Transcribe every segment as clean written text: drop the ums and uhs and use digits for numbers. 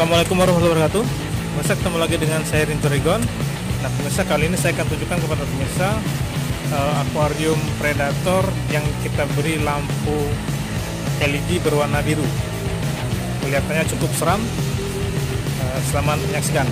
Assalamualaikum warahmatullahi wabarakatuh. Pemirsa, ketemu lagi dengan saya Rinto Rigon. Nah pemirsa, kali ini saya akan tunjukkan kepada pemirsa akuarium predator yang kita beri lampu LED berwarna biru. Kelihatannya cukup seram. Selamat menyaksikan.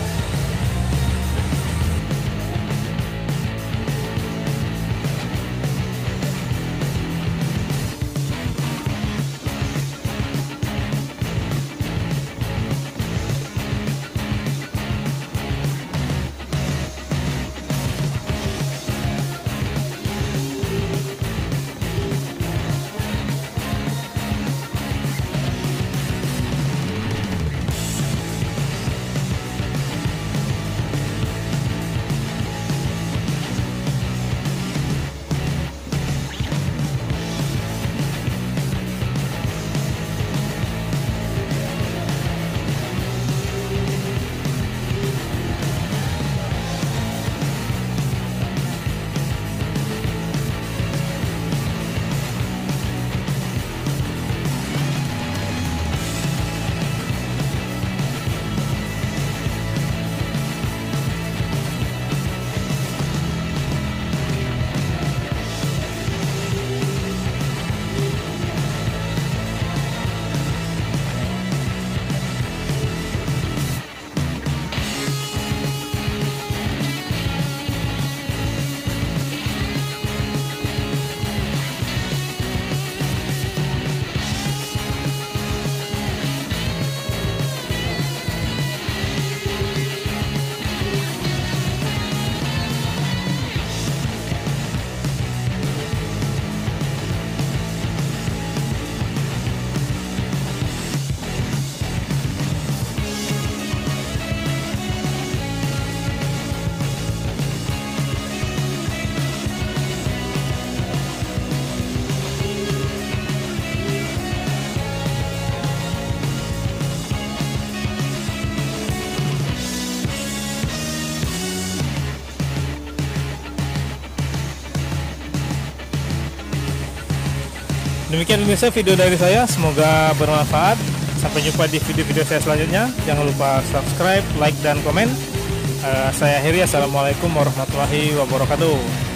Demikian pemirsa video dari saya, semoga bermanfaat. Sampai jumpa di video-video saya selanjutnya. Jangan lupa subscribe, like, dan komen. Saya akhiri. Assalamualaikum warahmatullahi wabarakatuh.